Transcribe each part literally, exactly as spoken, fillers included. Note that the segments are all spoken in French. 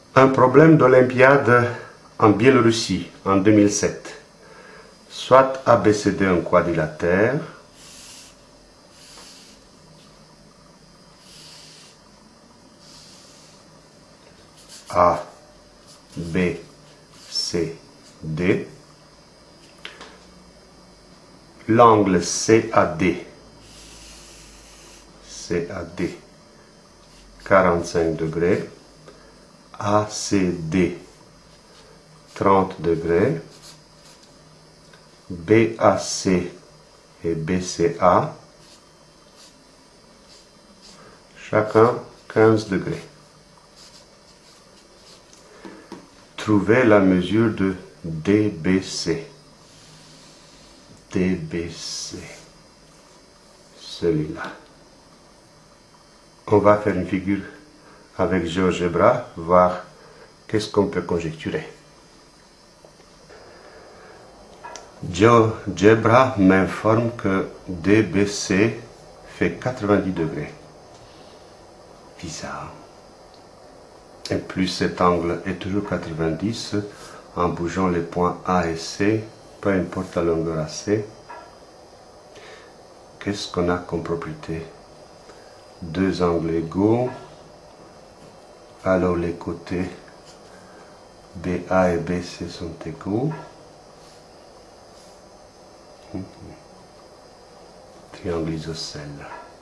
Un problème d'Olympiade en Biélorussie en deux mille sept. Soit A B C D un quadrilatère, A, B, C, D, l'angle C A D, C A D, quarante-cinq degrés, A C D, trente degrés, B A C et B C A, chacun quinze degrés. Trouvez la mesure de D B C. D B C. Celui-là. On va faire une figure avec GeoGebra, voir qu'est-ce qu'on peut conjecturer. GeoGebra m'informe que D B C fait quatre-vingt-dix degrés. Bizarre. Et plus cet angle est toujours quatre-vingt-dix, en bougeant les points A et C, peu importe la longueur A C, qu'est-ce qu'on a comme propriété? Deux angles égaux, alors les côtés B A et B C sont égaux. Triangle isocèle.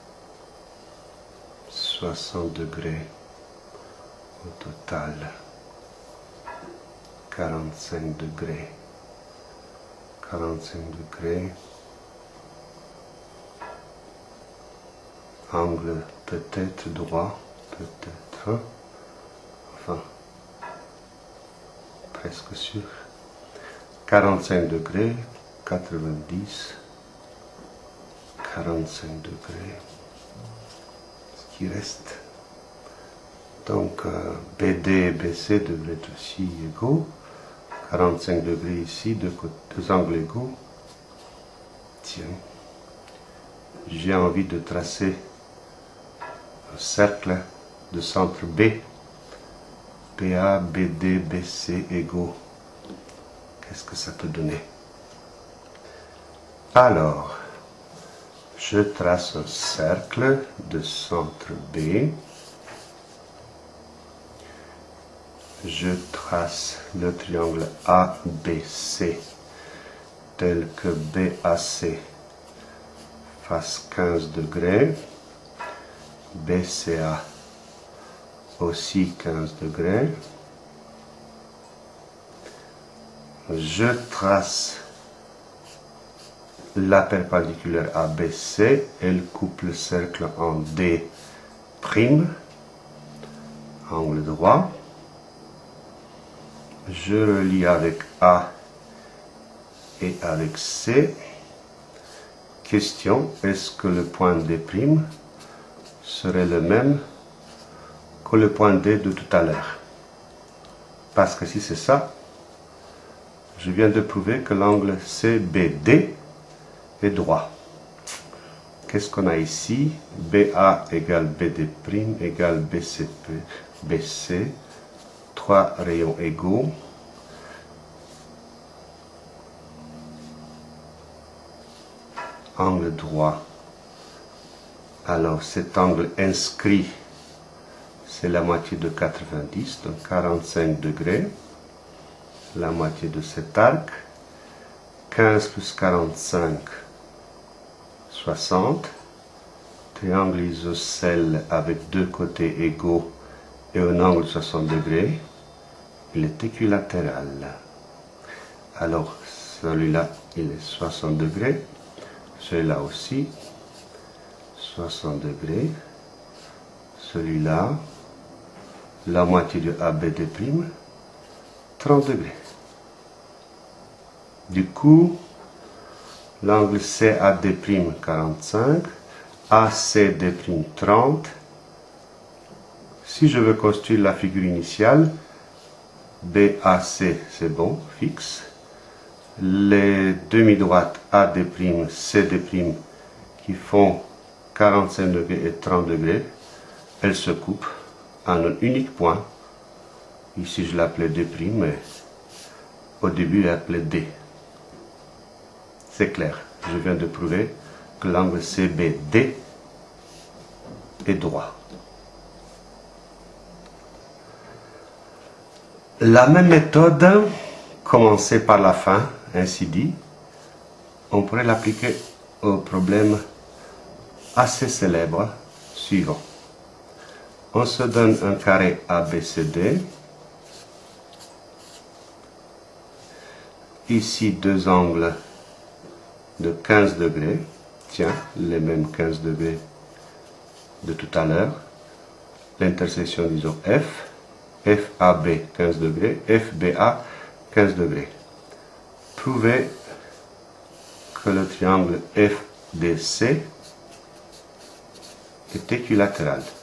soixante degrés au total. quarante-cinq degrés. quarante-cinq degrés. Angle peut-être droit, peut-être. Enfin, presque sûr. quarante-cinq degrés, quatre-vingt-dix. quarante-cinq degrés. Ce qui reste. Donc euh, B D et B C devraient être aussi égaux. quarante-cinq degrés ici, deux, deux angles égaux. Tiens, j'ai envie de tracer un cercle de centre B. B A, B D, B C égaux. Qu'est-ce que ça peut donner? Alors, je trace un cercle de centre B. Je trace le triangle A B C tel que B A C fasse quinze degrés, B C A aussi quinze degrés. Je trace la perpendiculaire A B C, elle coupe le cercle en D', angle droit. Je relie avec A et avec C. Question, est-ce que le point D' serait le même que le point D de tout à l'heure? Parce que si c'est ça, je viens de prouver que l'angle C B D est droit. Qu'est-ce qu'on a ici? B A égale B D' égale B C P, B C. Trois rayons égaux. Angle droit. Alors cet angle inscrit, c'est la moitié de quatre-vingt-dix, donc quarante-cinq degrés. La moitié de cet arc. quinze plus quarante-cinq, soixante. Triangle isocèle avec deux côtés égaux et un angle de soixante degrés. Il est équilatéral. Alors, celui-là, il est soixante degrés. Celui-là aussi, soixante degrés. Celui-là, la moitié de A B D', trente degrés. Du coup, l'angle C A D', quarante-cinq, A C D', trente. Si je veux construire la figure initiale, B A C, c'est bon, fixe. Les demi-droites A D', C D', qui font quarante-cinq degrés et trente degrés, elles se coupent en un unique point Ici, je l'appelais D', mais au début, il appelait D. C'est clair. Je viens de prouver que l'angle C B D est droit. La même méthode, commencer par la fin, ainsi dit, on pourrait l'appliquer au problème assez célèbre suivant. On se donne un carré A B C D. Ici, deux angles de quinze degrés. Tiens, les mêmes quinze degrés de tout à l'heure. L'intersection, disons F. F A B quinze degrés, F B A quinze degrés. Prouvez que le triangle F D C est équilatéral.